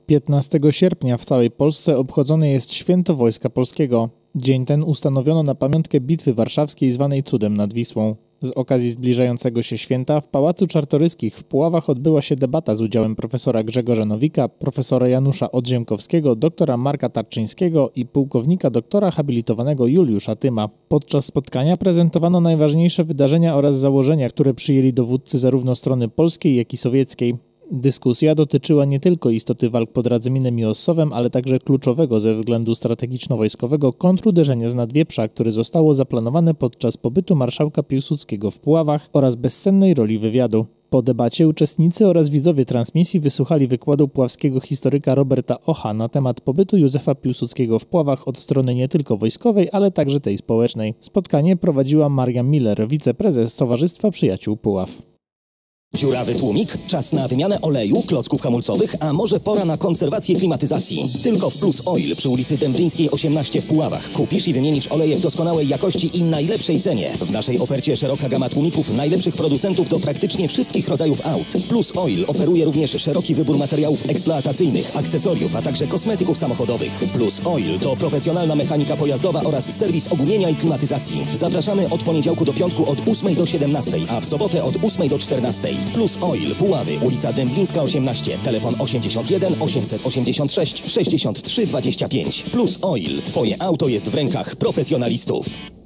15 sierpnia w całej Polsce obchodzone jest Święto Wojska Polskiego. Dzień ten ustanowiono na pamiątkę Bitwy Warszawskiej zwanej Cudem nad Wisłą. Z okazji zbliżającego się święta w Pałacu Czartoryskich w Puławach odbyła się debata z udziałem profesora Grzegorza Nowika, profesora Janusza Odziemkowskiego, doktora Marka Tarczyńskiego i pułkownika doktora habilitowanego Juliusza Tyma. Podczas spotkania prezentowano najważniejsze wydarzenia oraz założenia, które przyjęli dowódcy zarówno strony polskiej, jak i sowieckiej. Dyskusja dotyczyła nie tylko istoty walk pod Radzyminem i Ossowem, ale także kluczowego ze względu strategiczno-wojskowego kontruderzenia z Nadwieprza, które zostało zaplanowane podczas pobytu marszałka Piłsudskiego w Puławach oraz bezcennej roli wywiadu. Po debacie uczestnicy oraz widzowie transmisji wysłuchali wykładu puławskiego historyka Roberta Ocha na temat pobytu Józefa Piłsudskiego w Puławach od strony nie tylko wojskowej, ale także tej społecznej. Spotkanie prowadziła Maria Miller, wiceprezes Towarzystwa Przyjaciół Puław. Dziurawy tłumik? Czas na wymianę oleju, klocków hamulcowych, a może pora na konserwację klimatyzacji. Tylko w Plus Oil przy ulicy Dęblińskiej 18 w Puławach. Kupisz i wymienisz oleje w doskonałej jakości i najlepszej cenie. W naszej ofercie szeroka gama tłumików najlepszych producentów do praktycznie wszystkich rodzajów aut. Plus Oil oferuje również szeroki wybór materiałów eksploatacyjnych, akcesoriów, a także kosmetyków samochodowych. Plus Oil to profesjonalna mechanika pojazdowa oraz serwis ogumienia i klimatyzacji. Zapraszamy od poniedziałku do piątku od 8 do 17, a w sobotę od 8 do 14. Plus Oil, Puławy, ulica Dęblińska 18, telefon 81 886 63 25. Plus Oil, Twoje auto jest w rękach profesjonalistów.